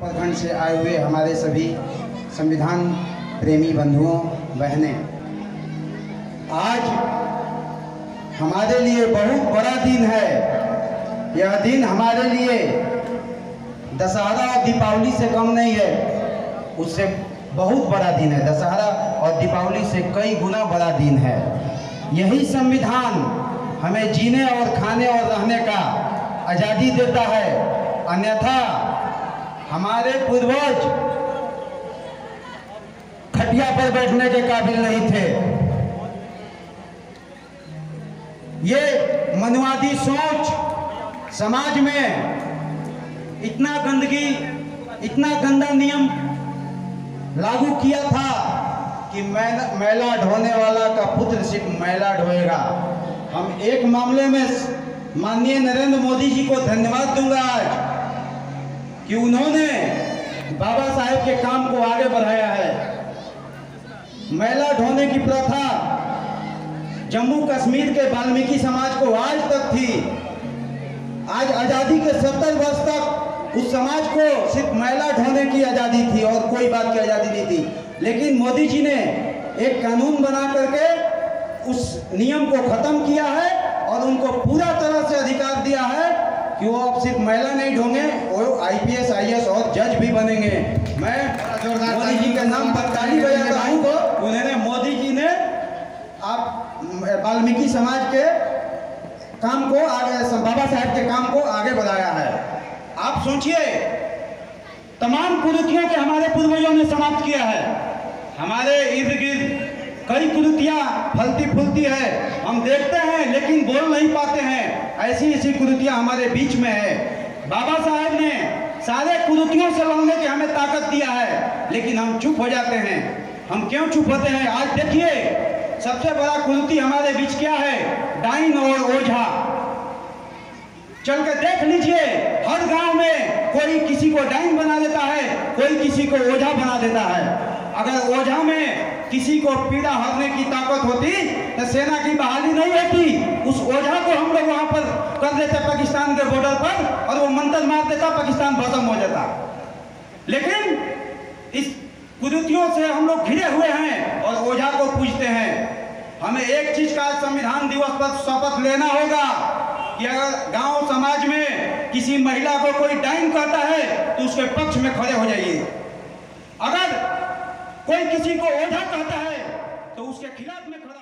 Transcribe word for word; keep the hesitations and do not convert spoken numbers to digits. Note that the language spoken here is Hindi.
उत्तराखंड से आए हुए हमारे सभी संविधान प्रेमी बंधुओं बहनें, आज हमारे लिए बहुत बड़ा दिन है। यह दिन हमारे लिए दशहरा और दीपावली से कम नहीं है, उससे बहुत बड़ा दिन है। दशहरा और दीपावली से कई गुना बड़ा दिन है। यही संविधान हमें जीने और खाने और रहने का आज़ादी देता है, अन्यथा हमारे पूर्वज खटिया पर बैठने के काबिल नहीं थे। ये मनुवादी सोच समाज में इतना गंदगी, इतना गंदा नियम लागू किया था कि मैला ढोने वाला का पुत्र सिर्फ मैला ढोएगा। हम एक मामले में माननीय नरेंद्र मोदी जी को धन्यवाद दूंगा आज कि उन्होंने बाबा साहेब के काम को आगे बढ़ाया है। मैला ढोने की प्रथा जम्मू कश्मीर के वाल्मीकि समाज को आज तक थी। आज आज़ादी के सत्तर वर्ष तक उस समाज को सिर्फ मैला ढोने की आज़ादी थी और कोई बात की आज़ादी नहीं थी। लेकिन मोदी जी ने एक कानून बना करके उस नियम को खत्म किया है और उनको पूरा तरह से अधिकार दिया है कि वो अब सिर्फ महिला नहीं ढोंगे, वो आईपीएस, आईएएस और जज भी बनेंगे। मैं मोदी जी के नाम पर ताली बजाता हूँ तो उन्होंने मोदी जी ने आप वाल्मीकि समाज के काम को आगे, बाबा साहेब के काम को आगे बढ़ाया है। आप सोचिए, तमाम कुरीतियों के हमारे पूर्वजों ने समाप्त किया है। हमारे इर्द गिर्द कई कुरीतियां फलती फूलती है, हम देखते हैं लेकिन बोल नहीं पाते हैं। ऐसी ऐसी कुरीतियां हमारे बीच में है। बाबा साहेब ने सारे कुरीतियों से लड़ने की हमें ताकत दिया है, लेकिन हम चुप हो जाते हैं। हम क्यों चुप होते हैं? आज देखिए, सबसे बड़ा कुरीति हमारे बीच क्या है? डाइन और ओझा। चल के देख लीजिए, हर गांव में कोई किसी को डाइन बना देता है, कोई किसी को ओझा बना देता है। अगर ओझा में किसी को पीड़ा हरने की ताकत होती तो सेना की बहाली नहीं होती। उस ओझा को हम लोग वहां पर कर देते पाकिस्तान के बॉर्डर पर और वो मंत्र मार देता, पाकिस्तान खत्म हो जाता। लेकिन इस कुरीतियों से हम लोग घिरे हुए हैं और ओझा को पूजते हैं। हमें एक चीज का संविधान दिवस पर शपथ लेना होगा कि अगर गांव समाज में किसी महिला को कोई डाइन कहता है तो उसके पक्ष में खड़े हो जाइए। अगर कोई किसी को ओझा कहता है तो उसके खिलाफ में खड़ा